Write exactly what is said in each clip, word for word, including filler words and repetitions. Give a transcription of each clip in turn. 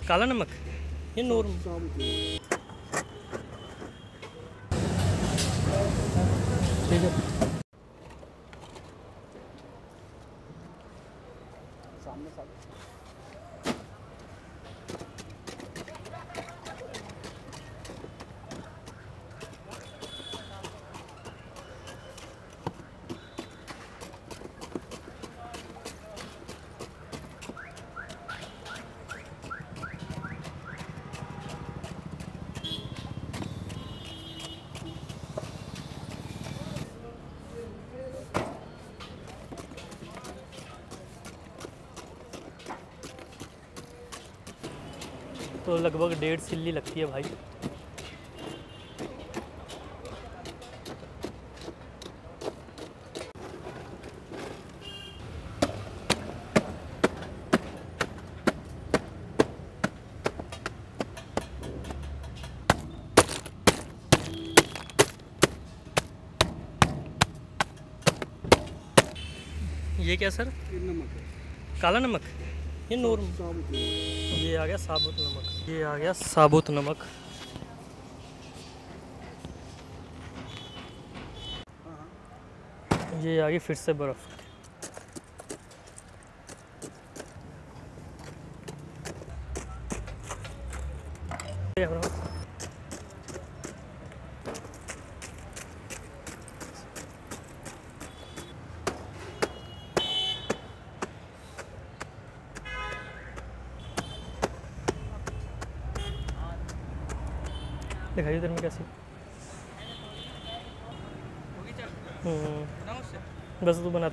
काला नमक ये नॉर्मल ठीक है। सामने सामने तो लगभग डेढ़ सिल्ली लगती है भाई। ये क्या सर? ये नमक है। काला नमक ये नॉर्मल। ये आ गया साबुत नमक। ये आ गया साबुत नमक। ये आ गई फिर से बर्फ़। दिखाइए इधर में कैसी। हम्म बस तू बना।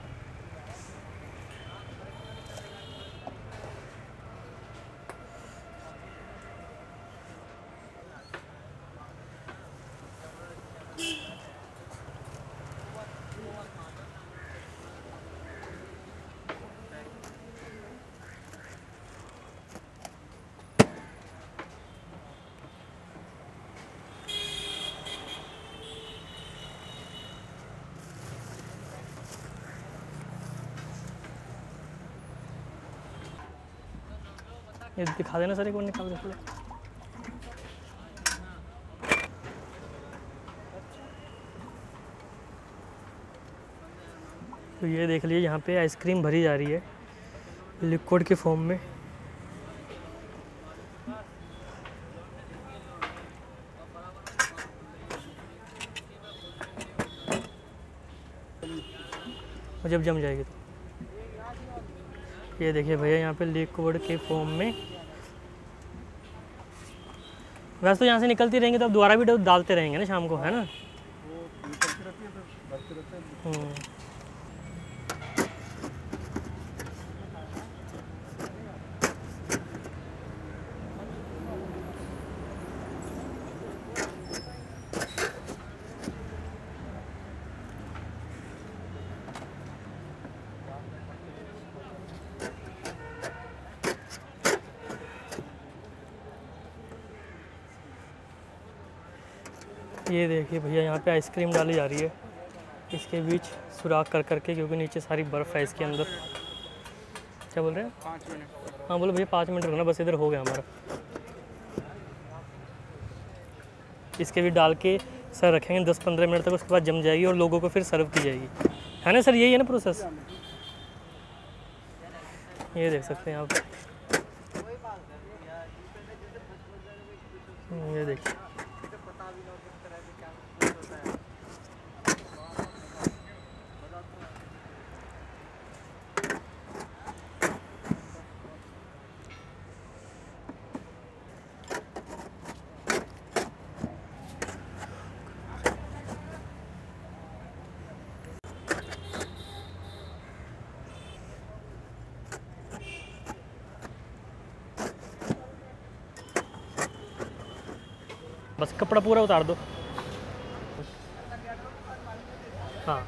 ये दिखा देना सर एक बार निकाल के। तो ये देख लीजिए यहाँ पे आइसक्रीम भरी जा रही है लिक्विड के फॉर्म में। और जब जम जाएगी तो ये देखिए भैया यहाँ पे लिक्विड के फॉर्म में। वैसे तो यहाँ से निकलती रहेंगी तो अब दोबारा भी डालते रहेंगे ना शाम को, है ना? हम्म ये देखिए भैया यहाँ पे आइसक्रीम डाली जा रही है इसके बीच सुराख कर करके, क्योंकि नीचे सारी बर्फ़ है इसके अंदर। क्या बोल रहे हैं? पाँच मिनट। हाँ बोलो भैया पाँच मिनट रुकना, बस इधर हो गया हमारा। इसके भी डाल के सर रखेंगे दस पंद्रह मिनट तक, उसके बाद जम जाएगी और लोगों को फिर सर्व की जाएगी, है ना सर? यही है ना प्रोसेस? ये देख सकते हैं आप, ये देखिए बस कपड़ा पूरा उतार दो। हाँ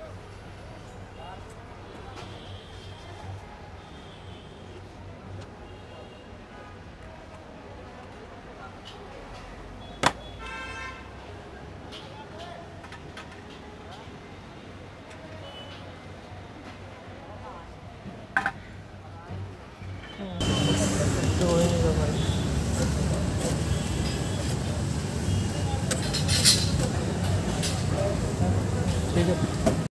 तो ठीक है।